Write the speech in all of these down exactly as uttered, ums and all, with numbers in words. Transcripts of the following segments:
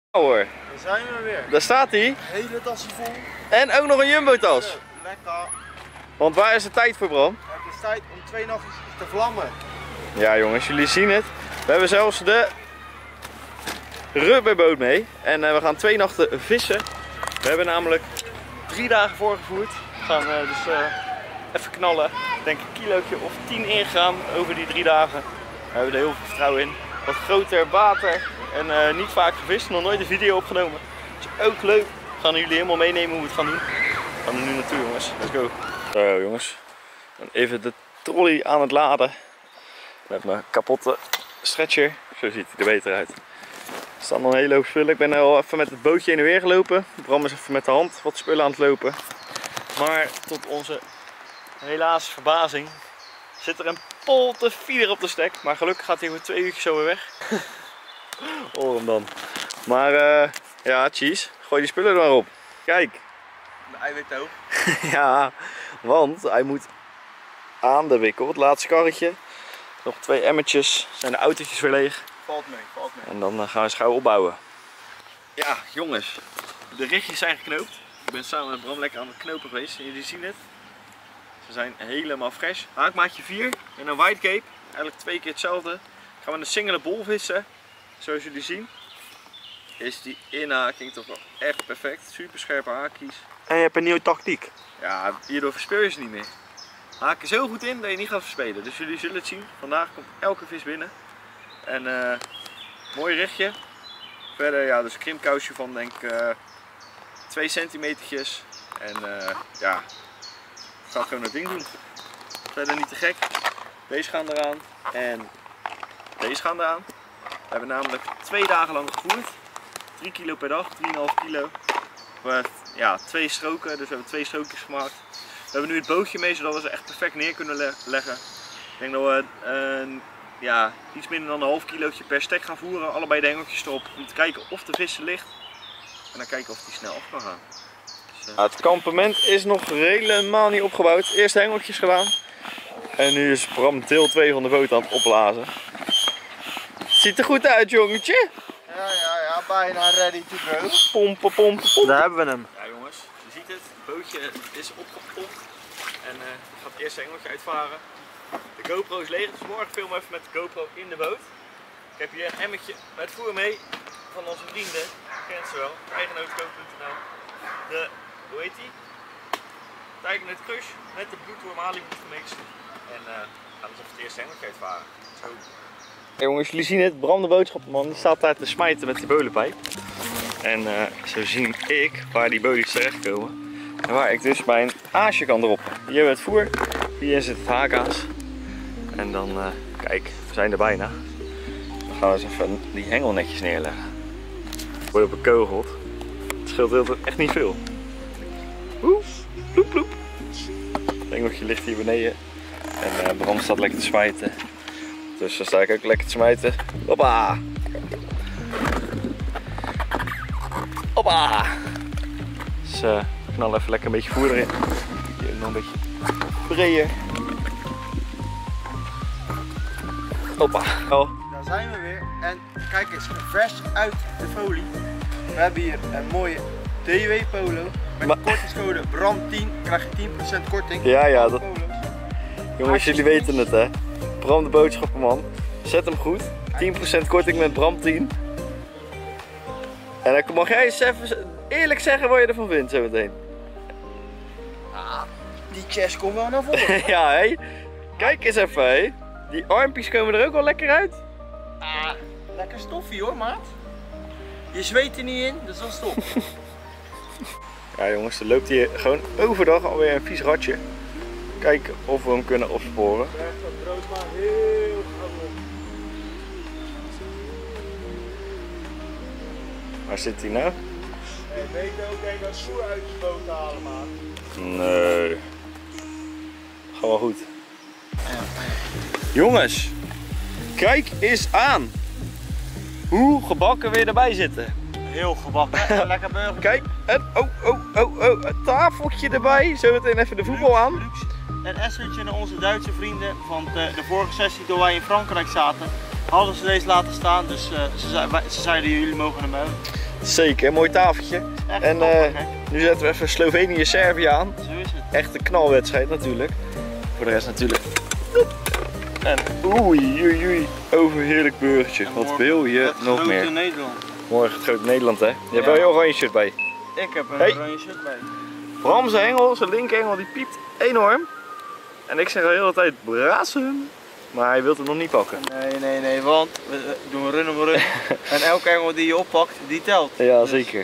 Hoor. Daar zijn we weer. Daar staat hij. Hele tasje vol. En ook nog een jumbo-tas. Lekker. Want waar is de tijd voor, Bram? Het is tijd om twee nachtjes te vlammen. Ja jongens, jullie zien het. We hebben zelfs de rubberboot mee. En uh, we gaan twee nachten vissen. We hebben namelijk drie dagen voorgevoerd. We gaan uh, dus uh, even knallen. Ik denk een kilootje of tien ingegaan over die drie dagen. We hebben er heel veel vertrouwen in. Wat groter water en uh, niet vaak gevist. Nog nooit een video opgenomen. Dat is ook leuk. We gaan jullie helemaal meenemen hoe we het gaan doen. We gaan er nu naartoe jongens. Let's go. Zo jongens. Even de trolley aan het laden. Met mijn kapotte stretcher. Zo ziet hij er beter uit. Er staan nog een hele hoop spullen. Ik ben al even met het bootje heen en weer gelopen. Bram is even met de hand wat spullen aan het lopen. Maar tot onze helaas verbazing zit er een polte feeder op de stek. Maar gelukkig gaat hij voor twee uurtjes zo weer weg. Hoor hem dan. Maar uh, ja, cheese. Gooi die spullen er maar op. Kijk. De eiwittoog. Ja, want hij moet aan de wikkel. Het laatste karretje. Nog twee emmertjes. Zijn de autootjes weer leeg. Valt mee, valt mee. En dan gaan we schouw opbouwen. Ja, jongens. De richtjes zijn geknoopt. Ik ben samen met Bram lekker aan het knopen geweest. En jullie zien het. Ze zijn helemaal fresh. Haakmaatje vier en een white cape. Eigenlijk twee keer hetzelfde. Gaan we een singele bol vissen. Zoals jullie zien. Is die inhaking toch wel echt perfect. Super scherpe haakjes. En je hebt een nieuwe tactiek. Ja, hierdoor verspeel je ze niet meer. Haken zo goed in dat je niet gaat verspelen. Dus jullie zullen het zien. Vandaag komt elke vis binnen. En uh, mooi richtje. Verder ja, dus een krimpkousje van denk ik uh, twee centimetertjes. En uh, ja, ik ga gewoon het ding doen. Verder niet te gek. Deze gaan eraan. En deze gaan eraan. We hebben namelijk twee dagen lang gevoerd. drie kilo per dag, drie komma vijf kilo. We, ja, twee stroken, dus we hebben twee strookjes gemaakt. We hebben nu het bootje mee, zodat we ze echt perfect neer kunnen le leggen. Ik denk dat we uh, ja, iets minder dan een half kilootje per stek gaan voeren. Allebei de hengeltjes erop, om te kijken of de vis er ligt. En dan kijken of die snel af kan gaan. Dus, uh... Het kampement is nog helemaal niet opgebouwd. Eerst hengeltjes gedaan. En nu is Bram deel twee van de boot aan het opblazen. Ziet er goed uit, jongetje. Ja, ja, ja, bijna ready to go. Pompen, pompen, pompen. Daar hebben we hem. Ja jongens, je ziet het. Het bootje is opgepompt. En uh, ik ga het eerste hengeltje uitvaren. De GoPro is leeg, dus morgen filmen we even met de GoPro in de boot. Ik heb hier een emmertje met voer mee van onze vrienden. Je kent ze wel, eigenootkoop punt n l. De, hoe heet die? Tigernet Crush met de bloedworm Malibu gemixt. En uh, gaan we dus even het eerste hengeltje uitvaren. Zo. Hey jongens, jullie zien het, Bram de boodschappenman die staat daar te smijten met die bolenpijp. En uh, zo zie ik waar die bolies terechtkomen. En waar ik dus mijn aasje kan droppen. Hier hebben we het voer, hier zit het haakaas. En dan, uh, kijk, we zijn er bijna. Dan gaan we eens even die hengel netjes neerleggen. Wordt op een kogel. Het scheelt heel echt niet veel. Oeh, ploep ploep. Het hengeltje ligt hier beneden. En uh, Bram staat lekker te smijten. Dus dan sta ik ook lekker te smijten. Hoppa! Hoppa! Dus uh, knal even lekker een beetje voer erin. Hier nog een beetje breder. Hoppa! Oh. Daar zijn we weer. En kijk eens, vers uit de folie. We hebben hier een mooie D W Polo. Met de kortingscode Bram tien krijg je tien procent korting. Ja, ja. Dat... Jongens, jullie weten het hè. Bram de boodschappenman. Zet hem goed. tien procent korting met Bram tien. En dan mag jij eens even eerlijk zeggen wat je ervan vindt zo meteen. Ah, die chest komt wel naar voren. Ja hé. Kijk eens even hé. Die armpjes komen er ook wel lekker uit. Ah, lekker stoffie hoor maat. Je zweet er niet in, dus dat is top. Ja jongens, er loopt hier gewoon overdag alweer een vies ratje. Kijken of we hem kunnen opsporen. Echt dat brood maar heel groot op. Waar zit hij nou? Hey, weet je ook even dat voer uit de boot te halen maat? Nee. Gaat wel goed. Jongens, kijk eens aan hoe gebakken we erbij zitten. Heel gebakken, lekker burger. Kijk, en oh, oh, oh, oh, een tafeltje erbij. Zometeen even de voetbal aan. Luxe. Een essertje naar onze Duitse vrienden, want de, de vorige sessie toen wij in Frankrijk zaten, hadden ze deze laten staan. Dus uh, ze, ze zeiden jullie mogen hem hebben. Zeker, mooi tafeltje. Echt En top, uh, hè? nu zetten we even Slovenië-Servië aan. Zo is het. Echt een knalwedstrijd natuurlijk. Voor de rest natuurlijk. En oei, oei, oei. Overheerlijk burgertje. En Wat morgen wil je het nog grote meer? Nederland. Morgen het grote Nederland, hè? Je hebt Ja. wel je oranje shirt bij. Ik heb een Hey. oranje shirt bij. Bram zijn hengel, zijn linkerhengel, die piept enorm. En ik zeg al de hele tijd brazen. Maar hij wil het nog niet pakken. Nee, nee, nee, want we doen runnen voor runnen. En elke engel die je oppakt, die telt. Ja, Dus zeker.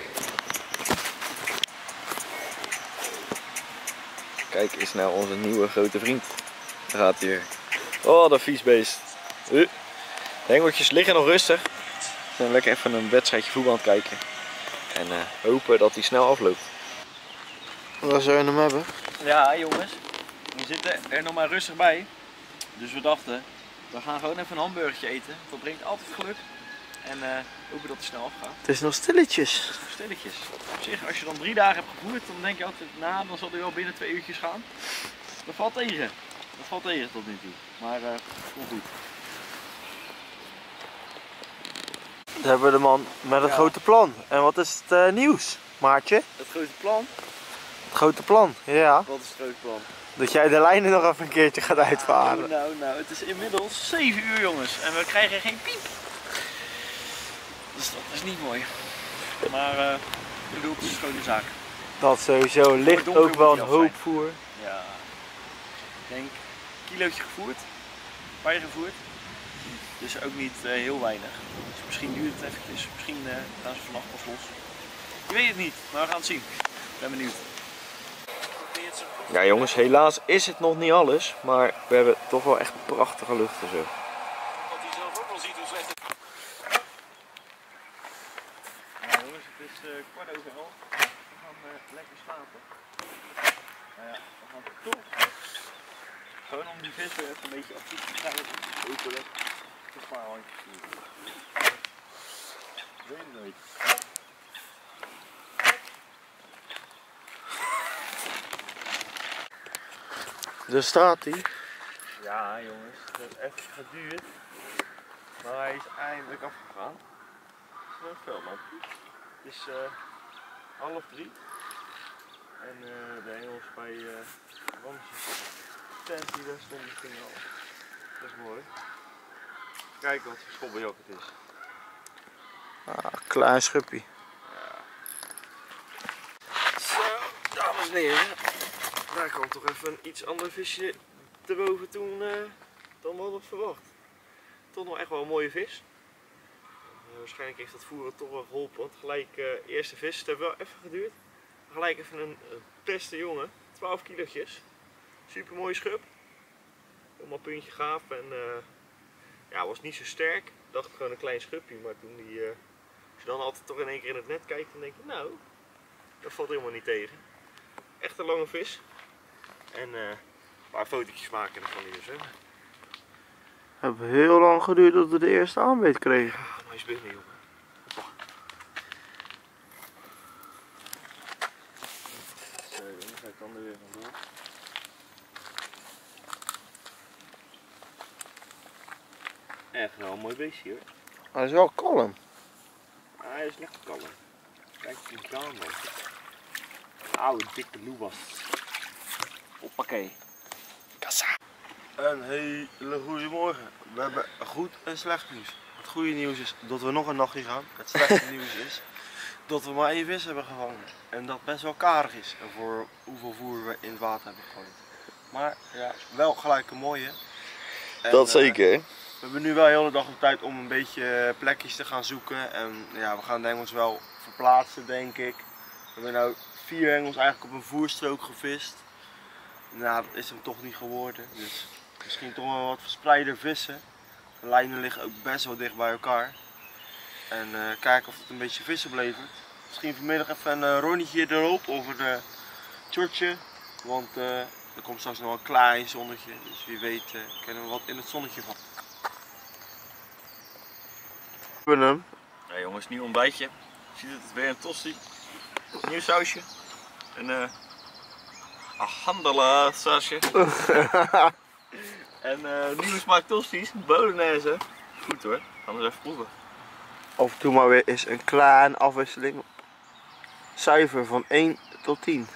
Kijk eens naar onze nieuwe grote vriend. Daar gaat hij weer. Oh, dat vies beest. Uh. De hengeltjes liggen nog rustig. We zijn lekker even een wedstrijdje voetbal aan het kijken. En uh, hopen dat hij snel afloopt. Waar zou je hem hebben? Ja jongens, we zitten er nog maar rustig bij. Dus we dachten, we gaan gewoon even een hamburgertje eten. Dat brengt altijd geluk. En uh, hopen dat het snel afgaat. Het is nog stilletjes. Dat is nog stilletjes. Op zich, als je dan drie dagen hebt gevoerd, dan denk je altijd, nou, dan zal hij wel binnen twee uurtjes gaan. Dat valt tegen. Dat valt tegen tot nu toe. Maar uh, komt goed. Dan hebben we de man met het Ja. grote plan. En wat is het uh, nieuws, Maartje? Het grote plan? Het grote plan, ja. Wat is het grote plan? Dat jij de lijnen nog even een keertje gaat uitvaren. Nou, nou, nou, het is inmiddels zeven uur jongens en we krijgen geen piep. Dus dat is niet mooi. Maar uh, ik bedoel, het is een schone zaak. Dat sowieso ligt donker ook wel moet een hij af hoop zijn. voer. Ja, ik denk een kilootje gevoerd, bijgevoerd. Dus ook niet uh, heel weinig. Dus misschien duurt het eventjes, misschien uh, gaan ze vannacht pas los. Ik weet het niet, maar we gaan het zien. Ik ben benieuwd. Ja jongens, helaas is het nog niet alles, maar we hebben toch wel echt prachtige lucht en zo. Dat hij zelf ook wel ziet hoe slecht het is. Ja jongens, het is uh, kwart over elf. We gaan uh, lekker slapen. Nou ja, we gaan toch gewoon om die vis weer even een beetje actief te krijgen. Hopelijk een paar handjes doen. Weet het nooit. Daar staat hij. Ja jongens, het heeft even geduurd. Maar hij is eindelijk afgegaan. Het is nog veel man. Het is uh, half drie. En uh, de hengels bij uh, Ramses tent die daar stond, die gingen al. Dat is mooi. Kijk wat voor schobbeljak het is. Ah, klein schupje. Ja. Zo, dames en heren. Daar kwam toch even een iets ander visje te boven toen, uh, dan we hadden verwacht. Toch nog echt wel een mooie vis. Uh, waarschijnlijk heeft dat voeren toch wel geholpen, want gelijk uh, eerste vis, het heeft wel even geduurd. Gelijk even een uh, beste jongen, twaalf kilootjes. Super mooie schub. Helemaal puntje gaaf en uh, ja, was niet zo sterk. Ik dacht gewoon een klein schubje, maar toen die, uh, als je dan altijd toch in één keer in het net kijkt, dan denk je nou, dat valt helemaal niet tegen. Echt een lange vis. En uh, een paar fotootjes maken ervan hier dus. Hè. Het heeft heel lang geduurd dat we de eerste aanbeet kregen. Ah, maar hij is binnen jongen. Hoppa. Zo, dan ga ik dan er weer vandoor. Echt wel een mooi beestje hoor. Hij is wel kalm. Ah, hij is lekker kalm. Kijk die gaan man. Oude dikke loebas. Hoppakee. Kassa. Een hele goede morgen. We hebben goed en slecht nieuws. Het goede nieuws is dat we nog een nachtje gaan. Het slechte nieuws is dat we maar één vis hebben gevangen. En dat best wel karig is voor hoeveel voer we in het water hebben gegooid. Maar ja, wel gelijk een mooie. En, Dat uh, zeker hè? We hebben nu wel de hele dag de tijd om een beetje plekjes te gaan zoeken. En ja, we gaan de hengels wel verplaatsen denk ik. We hebben nu vier hengels eigenlijk op een voerstrook gevist. Nou, dat is hem toch niet geworden. Dus misschien toch wel wat verspreider vissen. De lijnen liggen ook best wel dicht bij elkaar. En uh, kijken of het een beetje vis oplevert. Misschien vanmiddag even een uh, rondje erop over de tjortje. Want uh, er komt straks nog een klein zonnetje. Dus wie weet uh, kunnen we wat in het zonnetje van. We hebben hem. Ja jongens, nieuw ontbijtje. Je ziet het, weer een tosti. Nieuw sausje. Een uh, ahandala sausje. En uh, nieuwe smaak tosti's, bolognese. Goed hoor, gaan we eens even proeven. af en toe maar weer eens een kleine afwisseling. Cijfer van één tot tien.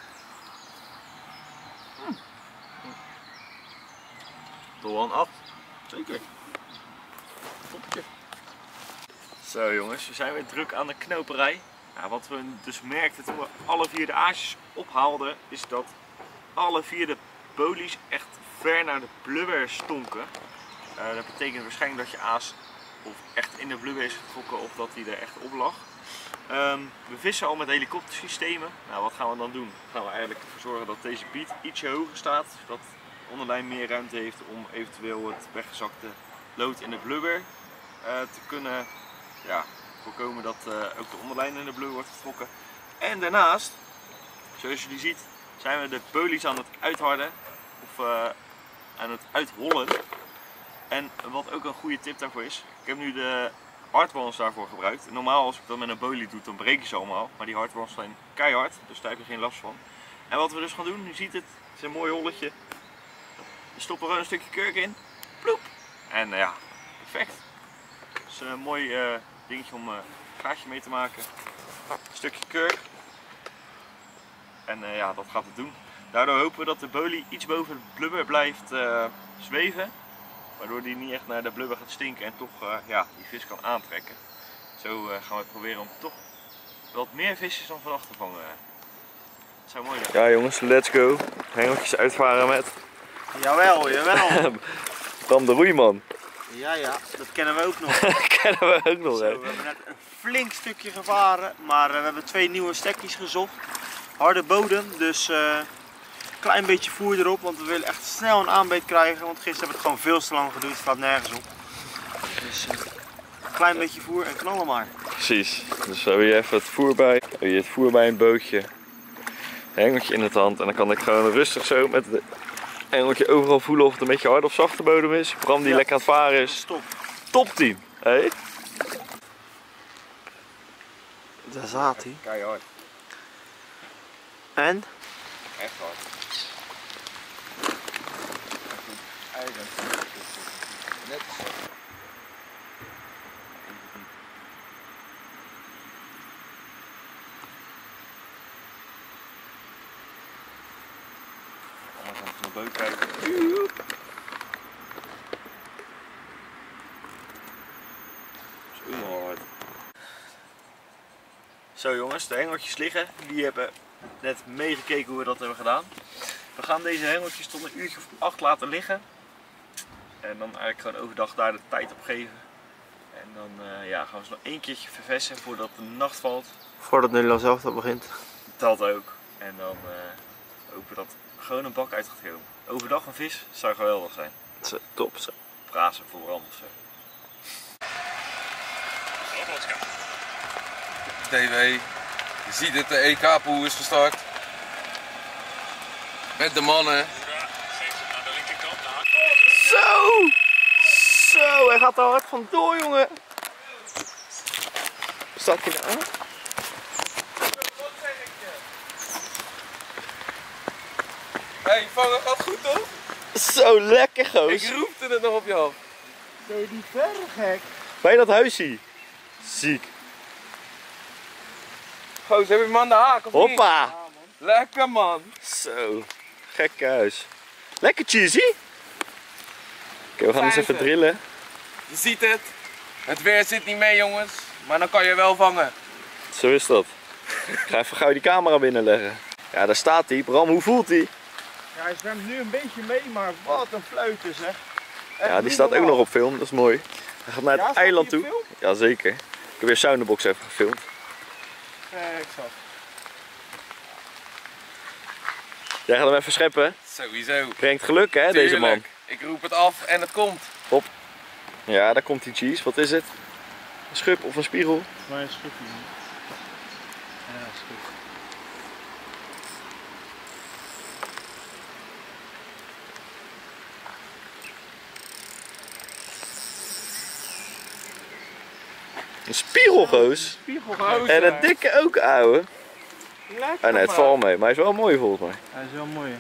Toch wel een acht. Zeker. Topje. Zo jongens, we zijn weer druk aan de knoperij. Nou, wat we dus merkten toen we alle vier de aasjes ophaalden, is dat alle vier de bolies echt ver naar de blubber stonken. Uh, dat betekent waarschijnlijk dat je aas of echt in de blubber is getrokken of dat hij er echt op lag. Um, we vissen al met helikoptersystemen. Nou, wat gaan we dan doen? Gaan we eigenlijk ervoor zorgen dat deze biet ietsje hoger staat, zodat de onderlijn meer ruimte heeft om eventueel het weggezakte lood in de blubber uh, te kunnen ja, voorkomen dat uh, ook de onderlijn in de blubber wordt getrokken. En daarnaast, zoals jullie ziet, zijn we de bolies aan het uitharden of uh, aan het uithollen. En wat ook een goede tip daarvoor is, ik heb nu de hardworms daarvoor gebruikt. Normaal als ik dat met een bolie doe, dan breken ze allemaal. Maar die hardworms zijn keihard, dus daar heb je geen last van. En wat we dus gaan doen, nu ziet het, het is een mooi holletje. We stoppen er gewoon een stukje kurk in. Ploep! En uh, ja, perfect. Dus een mooi uh, dingetje om uh, een gaatje mee te maken. Een stukje kurk. En uh, ja, dat gaat het doen. Daardoor hopen we dat de bolie iets boven de blubber blijft uh, zweven. Waardoor die niet echt naar de blubber gaat stinken en toch uh, ja, die vis kan aantrekken. Zo uh, gaan we proberen om toch wat meer visjes dan vannacht te vangen. Dat zou mooi zijn. Ja jongens, let's go. Hengeltjes uitvaren met... Jawel, jawel. Bram de Roeiman. Ja, ja, dat kennen we ook nog. Dat kennen we ook nog. Zo, we hebben net een flink stukje gevaren, maar uh, we hebben twee nieuwe stekjes gezocht. Harde bodem, dus een uh, klein beetje voer erop, want we willen echt snel een aanbeet krijgen. Want gisteren hebben we het gewoon veel te lang geduurd, het slaat nergens op. Dus uh, een klein beetje voer en knallen maar. Precies, dus we hebben hier even het voer bij. We hebben hier het voer bij een bootje. Een hengeltje in het hand en dan kan ik gewoon rustig zo met de hengeltje overal voelen of het een beetje hard of zachte bodem is. Bram die ja. lekker aan het varen is. Stop. Top tien. Hey? Daar zat hij. Keihard. En? Echt hard. Net zo. Anders gaan we van de boot kijken. Zo hard. Zo jongens, de hengeltjes liggen. Jullie hebben net meegekeken hoe we dat hebben gedaan. We gaan deze hengeltjes tot een uurtje of acht laten liggen. En dan eigenlijk gewoon overdag daar de tijd op geven. En dan uh, ja, gaan we ze nog één keertje verversen voordat de nacht valt. Voordat Nederland zelf dat begint. Dat ook. En dan uh, hopen we dat gewoon een bak uit gaat komen. Overdag een vis zou geweldig zijn. Zo, top zo. Prazen voor brand of zo. T V, je ziet het, de E K-pool is gestart. Met de mannen. Zo! Zo, hij gaat er hard vandoor, jongen. Staat hij nou aan? Hé, hey, vangen gaat goed toch? Zo lekker, goos. Ik roepte het nog op je af. Ben je die verre gek? Bij dat huisje. Ziek. Goos, heb je hem aan de haak of Hoppa. niet? Ja, man. Lekker man. Zo, gekke huis. Lekker cheesy. Oké, okay, we gaan eens even drillen. Je ziet het. Het weer zit niet mee jongens, maar dan kan je wel vangen. Zo is dat. Ik ga even gauw die camera binnenleggen. Ja, daar staat hij. Bram, hoe voelt hij? Ja, hij zwemt nu een beetje mee, maar wat een fluiten zeg. Echt ja, die staat normaal. Ook nog op film, dat is mooi. Hij gaat naar het ja, eiland toe. Jazeker. Ik heb weer Sounderbox even gefilmd. Kijk zo. Jij gaat hem even scheppen. Sowieso. Brengt geluk hè, Tuurlijk. deze man. Ik roep het af en het komt. Hop. Ja, daar komt die cheese. Wat is het? Een schub of een spiegel? Volgens mij een schubje. Ja, een schub. Een spiegelgoos. Spiegelgoos. En een dikke ook, ouwe. Lekker. Ah, nee, het valt mee, maar hij is wel mooi volgens mij. Hij is wel mooi.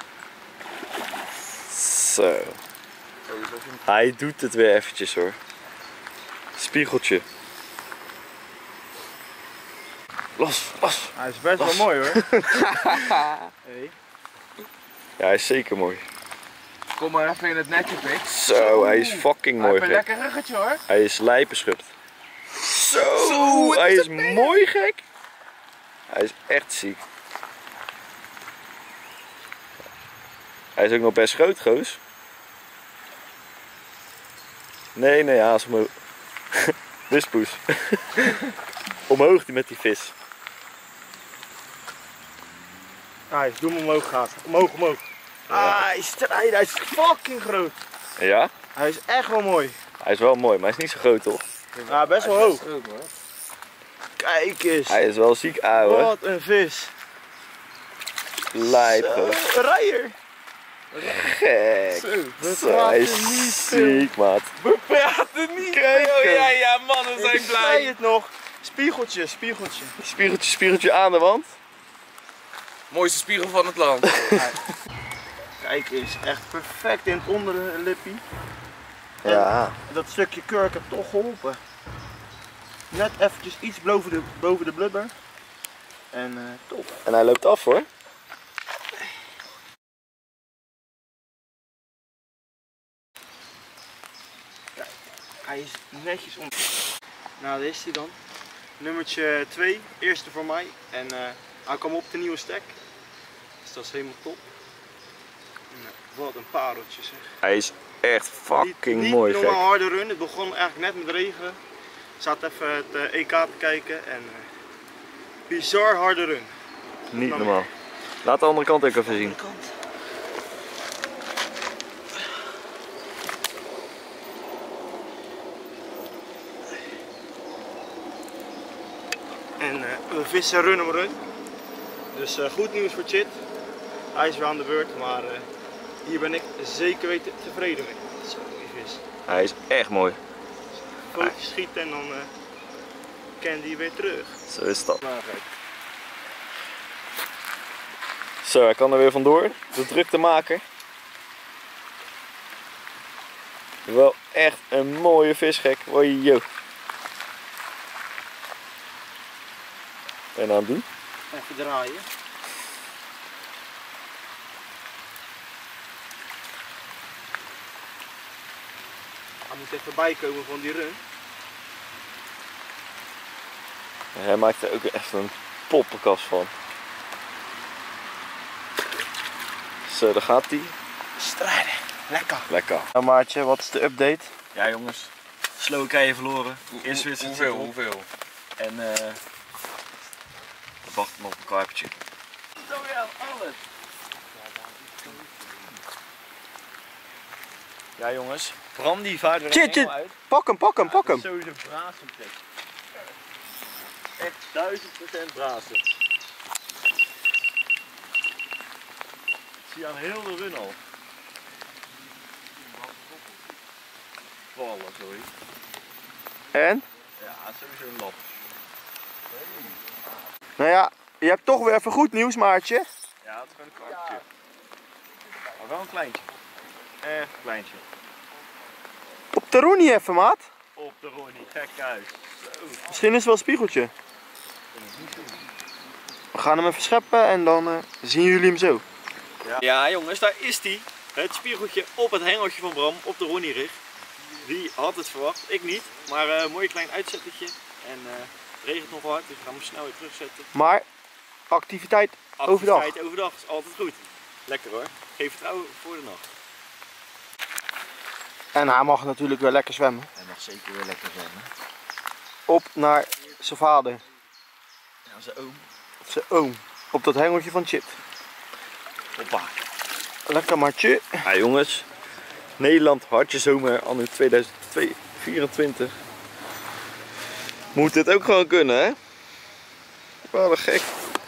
Zo. Hij doet het weer eventjes hoor. Spiegeltje. Los, los. Hij is best Los. wel mooi hoor. Hey. Ja, hij is zeker mooi. Kom maar even in het netje, pik. Zo, hij is fucking Hij mooi heeft een gek. lekker ruggetje hoor. Hij is lijpenschut. Zo, Zo, wat hij is is dat mee? mooi gek. Hij is echt ziek. Hij is ook nog best groot, goos. Nee, nee, ja, is omhoog. Wispoes. Omhoog die met die vis. Hij doe hem omhoog gaat. Omhoog, omhoog. Ah, hij is strijden. Hij is fucking groot. Ja, Hij is echt wel mooi. hij is wel mooi, maar hij is niet zo groot toch? Ja, best wel hoog. Groot, hoor. Kijk eens. Hij is wel ziek, ouwe. Wat een vis. Lijp, Zo, goos. een rijer. Gek. We Zo, hij is praten niet veel. ziek, maat. We praten niet. Kijk Oh, hem. ja, ja, mannen Ik zijn zei blij. het nog. Spiegeltje, spiegeltje. Spiegeltje, spiegeltje aan de wand. Mooiste spiegel van het land. Kijk eens, echt perfect in het onderlippie. Ja. Dat stukje kurk heeft toch geholpen. Net eventjes iets boven de, boven de blubber. En uh, top. En hij loopt af hoor. Hij is netjes om. Nou, daar is hij dan. Nummertje twee, eerste voor mij. En uh, hij kwam op de nieuwe stek. Dus dat is helemaal top. Nou, wat een pareltje zeg. Hij is echt fucking niet, mooi niet gek. normaal harde run. Het begon eigenlijk net met regen. Ik zat even het uh, E K te kijken. En uh, bizar harde run. Niet normaal. Laat de andere kant ook even zien. Andere kant. En uh, we vissen run om run. Dus uh, goed nieuws voor Chit. Hij is weer aan de beurt, maar uh, hier ben ik zeker weten tevreden mee. Zo, die vis. Hij is echt mooi. Fotootjes schieten en dan uh, kan die weer terug. Zo is dat. Maar kijk. Zo, hij kan er weer vandoor. De drukte maken. Wel echt een mooie vis gek. Wojo. En aan het doen. Even draaien. Hij moet even bijkomen van die run. Hij maakt er ook echt een poppenkast van. Zo, daar gaat hij. Strijden. Lekker. Lekker. Nou maatje, wat is de update? Ja jongens, Slowakije verloren. Eerste wedstrijd Hoeveel, zit erop. hoeveel? En uh, we wachten nog op een karpertje. Zo ja, alles. Ja jongens, Bram die vaart weer Chit, helemaal chit. uit. Pak hem, pak hem, pak hem. Sowieso brazen trek. Echt duizend procent brazen. Ik zie aan heel de run al. Vallen, sorry. En? Ja, sowieso een lap. Nou ja, je hebt toch weer even goed nieuws maatje. Ja, het is gewoon een karpertje. Maar wel een kleintje. Echt een kleintje. Op de Ronnie even maat. Op de Ronnie, gek huis. Zo. Misschien is het wel een spiegeltje. We gaan hem even scheppen en dan uh, zien jullie hem zo. Ja. Ja jongens, daar is hij. Het spiegeltje op het hengeltje van Bram, op de Ronnie rig. Wie had het verwacht? Ik niet. Maar een uh, mooi klein uitzettertje. En uh, het regent nog hard, dus we gaan hem snel weer terugzetten. Maar activiteit overdag. Activiteit overdag is altijd goed. Lekker hoor. Geef vertrouwen voor de nacht. En hij mag natuurlijk weer lekker zwemmen. En nog zeker weer lekker zwemmen. Op naar zijn vader. Ja, zijn oom. Of zijn oom. Op dat hengeltje van Chit. Hoppa. Lekker maatje. Ja jongens, Nederland hartje zomer anno tweeduizend vierentwintig. Moet dit ook gewoon kunnen hè? Wel een gek.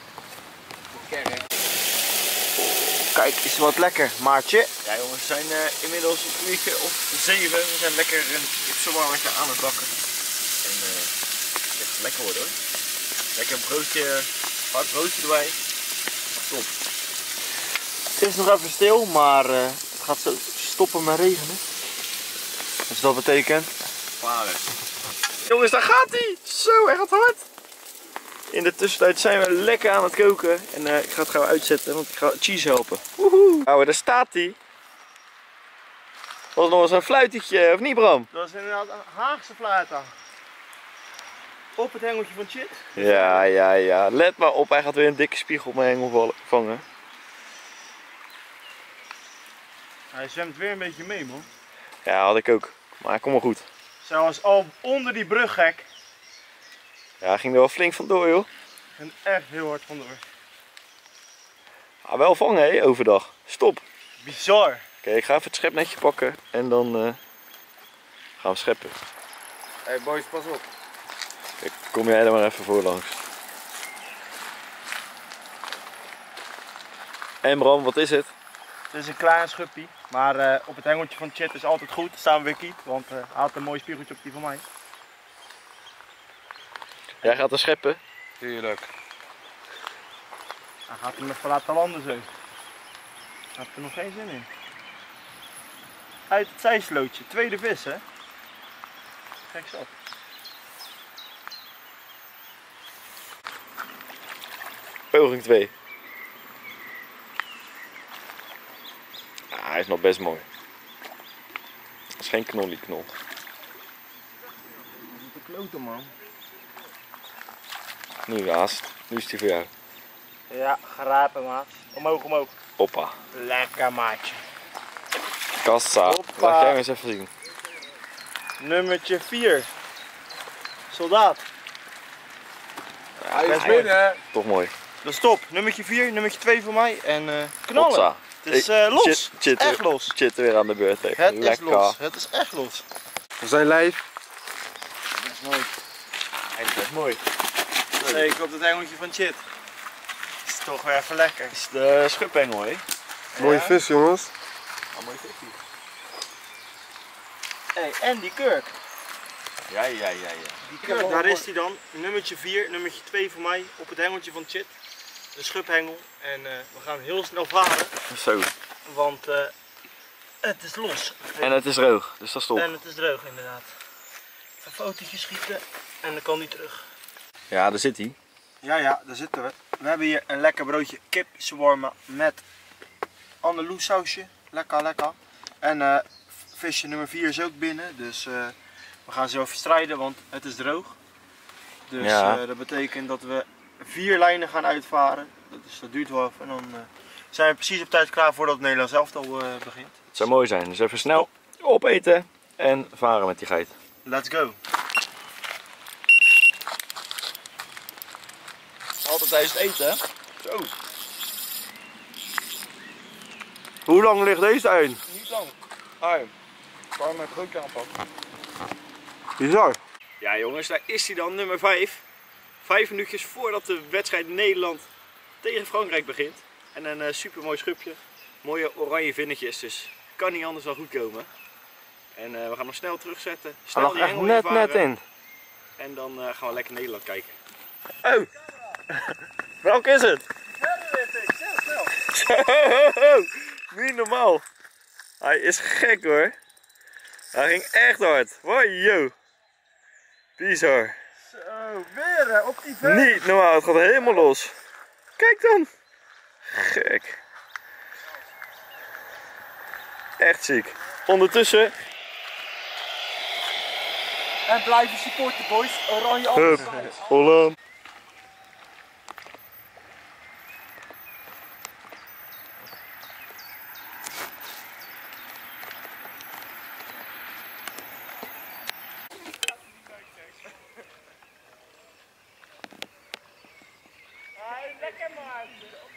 Kijk, is wat lekker maatje. Ja jongens, we zijn uh, inmiddels een uurtje of zeven. We zijn lekker een chipswarmertje aan het bakken. En uh, het gaat lekker worden hoor. Lekker een broodje, hard broodje erbij. Top. Het is nog even stil, maar uh, het gaat zo stoppen met regenen. Dus dat betekent... Varen. Jongens, daar gaat hij! Zo, hij gaat hard! In de tussentijd zijn we lekker aan het koken. En uh, ik ga het gauw uitzetten, want ik ga cheese helpen. Woehoe! Nou, daar staat hij. Was nog eens een fluitetje, of niet Bram? Dat is inderdaad een Haagse fluit aan. Op het hengeltje van Chit. Ja, ja, ja. Let maar op, hij gaat weer een dikke spiegel op mijn hengel vangen. Hij zwemt weer een beetje mee, man. Ja, had ik ook. Maar kom maar goed. Zelfs al onder die brug gek. Ja, hij ging er wel flink vandoor, joh. En echt heel hard vandoor. Ah, wel vangen, hé, overdag. Stop. Bizar. Oké, okay, ik ga even het schepnetje pakken en dan uh, gaan we scheppen. Hé hey boys, pas op. Kijk, kom jij er maar even voor langs. En Bram, wat is het? Het is een klein schuppie, maar uh, op het hengeltje van Chit is altijd goed. Staan we weer kiet, want uh, hij had een mooi spiegeltje op die van mij. Jij gaat er scheppen? Tuurlijk. Hij gaat hem even laten landen zo. Hij heeft er nog geen zin in. Uit het zijslootje, tweede vis hè. Kijk zo. Poging twee. Ah, hij is nog best mooi. Dat is geen knollie knol. De klote man. Nu haast. Nu is hij voor jou. Ja, gerapen maat. Omhoog, omhoog. Hoppa. Lekker maatje. Kassa. Hoppa. Laat jij hem eens even zien. Nummertje vier. Soldaat. Hij is binnen. Toch mooi. Dat is top. Nummertje vier, nummertje twee voor mij. En uh, knallen. Hopsa. Het is uh, los. Chit, chit, echt los. Chit weer aan de beurt. Hè. Het Lekker. is los. Het is echt los. We zijn live. Dat is mooi. Hij is best mooi. Zeker op het hengeltje van Chit. Is toch weer even lekker. Het is de schuphengel, hè? Mooie Ja. vis, jongens. Ah, mooi visje. Hey, en die kurk. Ja, ja, ja, ja. Die kurk, daar is hij dan. Nummertje vier, nummertje twee voor mij op het hengeltje van Chit. De schuphengel. En uh, we gaan heel snel varen. Zo. Want uh, het is los. En het is droog, dus dat is top. En het is droog inderdaad. Even fotootjes schieten en dan kan die terug. Ja, daar zit hij. Ja, ja, daar zitten we. We hebben hier een lekker broodje kip shawarma met Andaloues sausje. Lekker, lekker. En uh, visje nummer vier is ook binnen. Dus uh, we gaan zo even strijden, want het is droog. Dus Ja. uh, dat betekent dat we vier lijnen gaan uitvaren. Dus dat duurt wel even. En dan uh, zijn we precies op tijd klaar voordat het Nederlands elftal uh, begint. Het zou mooi zijn, dus even snel opeten en varen met die geit. Let's go. Altijd tijdens het eten, hè? Zo. Hoe lang ligt deze eind? Niet lang. Arm. Kan je mijn broodje aanpakken? Bizar. Ja jongens, daar is hij dan, nummer vijf. Vijf minuutjes voordat de wedstrijd Nederland tegen Frankrijk begint. En een uh, super mooi schupje. Mooie oranje vinnetjes, dus kan niet anders dan goed komen. En uh, we gaan hem snel terugzetten. Hij Snel lag die echt hengel net, invaren. net in. En dan uh, gaan we lekker Nederland kijken. Oh! Welk is het? Zo, niet normaal. Hij is gek hoor. Hij ging echt hard. Wow, bizar. Zo, weer hè, op die vet. Niet normaal, het gaat helemaal los. Kijk dan. Gek. Echt ziek. Ondertussen. En blijven supporten boys, oranje Hup, altijd. Holland. Lekker maar.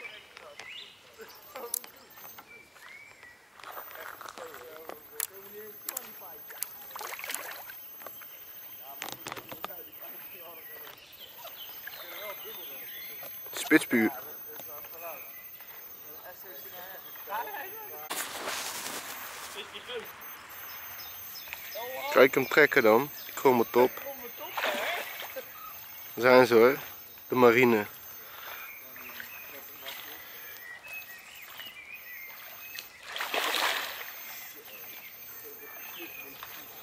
Spitspuur. Kijk hem trekken dan. Die kromme top. Daar zijn ze hoor. De marine.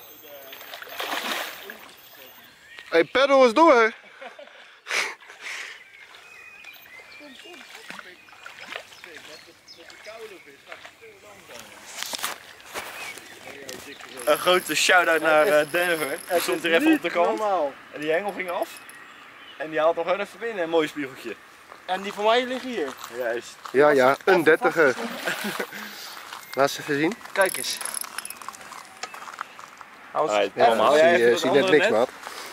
Hey, peddel eens door! Een grote shout-out naar uh, Denver. Die stond er even op de kant. Normaal. En die hengel ging af. En die haalt hem gewoon even binnen, een mooi spiegeltje. En die van mij liggen hier. Juist. Ja, ja, een dertiger. Laat ze even zien. Kijk eens. Hou Alright, Ja, Bram, hou zie, jij even eh, dat zie net andere niks, net? maat.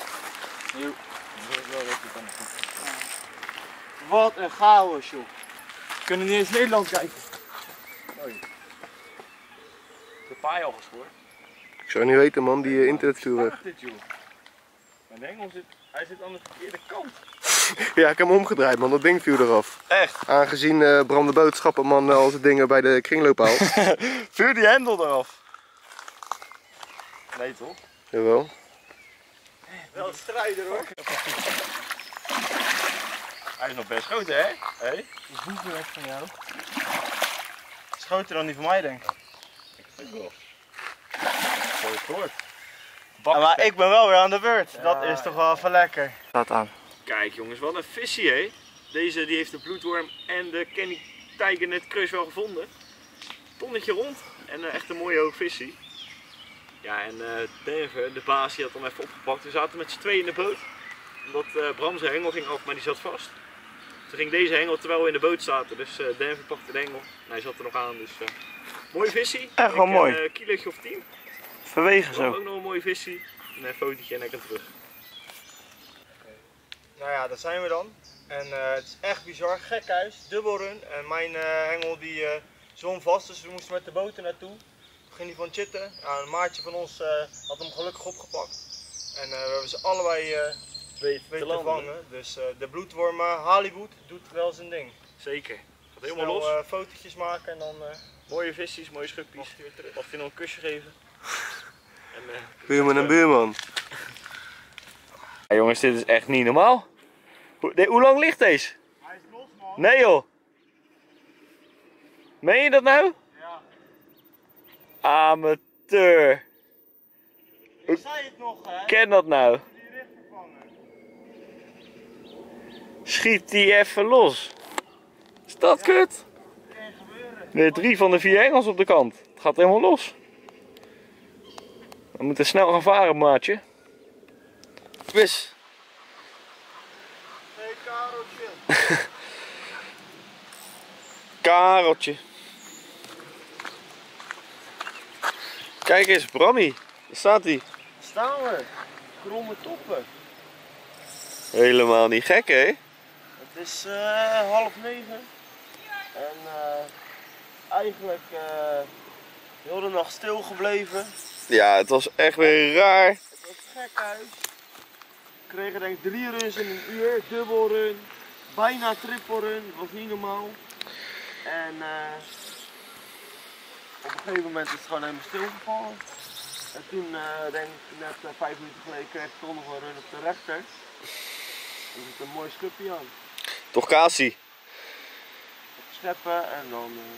Wat een chaos, joh. We kunnen niet eens Nederland kijken. De paai al gescoord. Ik zou niet weten, man, die uh, internet viel weg. Wat is dit, joh? Mijn hengel zit, hij zit aan de verkeerde kant. Ja, ik heb hem omgedraaid, man. Dat ding viel eraf. Echt? Aangezien uh, Bram de boodschappenman uh, al zijn dingen bij de kringloop haalt. Vuur die hendel eraf. Nee toch? Jawel. Wel een strijder, hoor. Hij is nog best groot, hè? Hey? Die boeken weg van jou. Is groter dan die van mij, denk ik. Ik wel. Zo is het gehoord. Ja, maar ik ben wel weer aan de beurt. Ja, Dat is toch wel even lekker. Staat aan. Kijk jongens, wat een visie, hè? Deze die heeft de bloedworm en de Kenny Tigernet Crush wel gevonden. Tonnetje rond en uh, echt een mooie hoog visie. Ja, en uh, Denver, de baas, die had hem even opgepakt. We zaten met z'n tweeën in de boot. Omdat uh, Bram zijn hengel ging af, maar die zat vast. Toen ging deze hengel terwijl we in de boot zaten. Dus uh, Denver pakte de hengel en hij zat er nog aan. Dus uh, mooie visie. Echt wel Ik, mooi. Een uh, kilootje of tien. Verwegen Bram zo. ook nog een mooie visie. En een fotootje en hij kan terug. Nou ja, daar zijn we dan. En uh, het is echt bizar. Gek huis, dubbelrun. En mijn uh, hengel die uh, zwom vast, dus we moesten met de boot er naartoe. Toen ging hij van chitten. Ja, een maatje van ons uh, had hem gelukkig opgepakt. En uh, we hebben ze allebei uh, Weet weten te vangen. Dus uh, de bloedworm uh, Hollywood doet wel zijn ding. Zeker. Gaat helemaal Snel, los. Uh, fotootjes maken en dan uh, Mooie visies, mooie schuppies. mag hij weer terug. Mag je nog een kusje geven. En, uh, Buurman en buurman. ja, jongens, dit is echt niet normaal. Hoe, de, hoe lang ligt deze? Hij is los, man. Nee joh. Meen je dat nou? Ja. Amateur. Ik zei het nog, hè. Ken dat nou? Die richt vervangen. Schiet die even los. Is dat kut? Kan gebeuren. Weer drie van de vier hengels op de kant. Het gaat helemaal los. We moeten snel gaan varen, maatje. Wis. Hey, Kareltje. Kareltje. Kijk eens, Brammy. Daar staat hij. Staan we. Kromme toppen. Helemaal niet gek, hè? Het is uh, half negen. En uh, eigenlijk uh, heel de nacht stil gebleven. Ja, het was echt weer raar. Het was gek huis. We kregen denk ik drie runs in een uur, dubbel run, bijna triple run, dat was niet normaal. En uh, op een gegeven moment is het gewoon helemaal stilgevallen. En toen, uh, denk ik net uh, vijf minuten geleden, kreeg ik toch nog een run op de rechter. Er zit een mooi schupje aan. Toch Kasi? Scheppen en dan... Uh...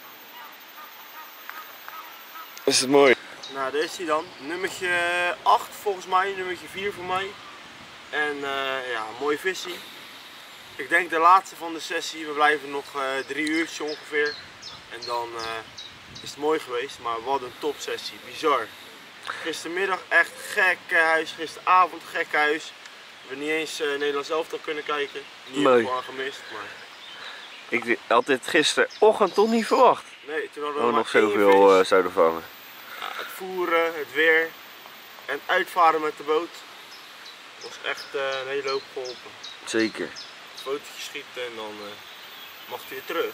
Is het mooi? Nou, daar is hij dan. Nummertje acht volgens mij, nummertje vier voor mij. En uh, ja, een mooie visie. Ik denk de laatste van de sessie. We blijven nog uh, drie uurtjes ongeveer. En dan uh, is het mooi geweest. Maar wat een topsessie, bizar. Gistermiddag echt gek huis, gisteravond gek huis. We hebben niet eens uh, Nederlands elftal kunnen kijken. Niet Mooi. heel gemist, maar... Ik had dit gisterochtend toch niet verwacht. Nee, toen hadden we We maar nog één zoveel vis. uh, zouden vangen. Ja, het voeren, het weer en uitvaren met de boot. Dat was echt uh, een hele hoop geholpen. Zeker. Fotootjes schieten en dan uh, mag hij weer terug.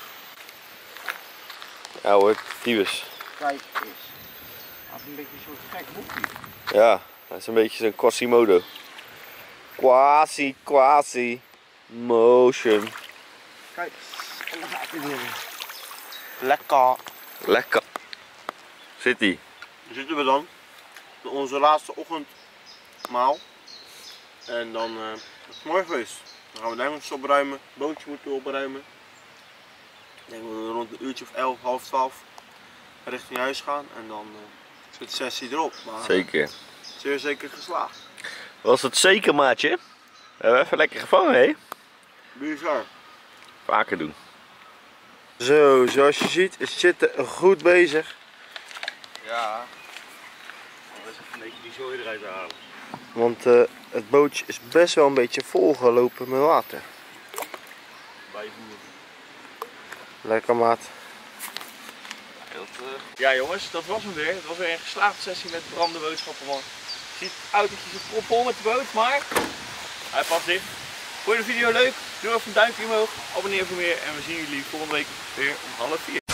Ja hoor, tyfus. Kijk eens. Had een beetje een soort gek boekje. Ja, dat is een beetje zo'n Quasimodo. Quasi, quasi. Motion. Kijk eens. En dan gaat hij weer. Lekker. Lekker. Zit ie. Daar zitten we dan. Onze laatste ochtendmaal. En dan uh, is het mooi geweest. Dan gaan we de hengels opruimen. Bootje moeten we opruimen. Ik denk dat we rond een uurtje of elf, half twaalf richting huis gaan. En dan uh, zit de sessie erop. Maar, Zeker. Zeer zeker geslaagd. Was het zeker, maatje? We hebben even lekker gevangen, hè? Bizar. Vaker doen. Zo, zoals je ziet is Chitte goed bezig. Ja. Dat is even een beetje die zooi eruit te halen. Want uh, het bootje is best wel een beetje volgelopen met water. Bijvoeren. Lekker maat. Ja jongens, dat was hem weer. Het was weer een geslaagde sessie met Bram de boodschappenman. Je ziet het autootje zo propvol met de boot, maar hij past dicht. Vond je de video leuk? Doe even een duimpje omhoog, abonneer voor meer en we zien jullie volgende week weer om half vier.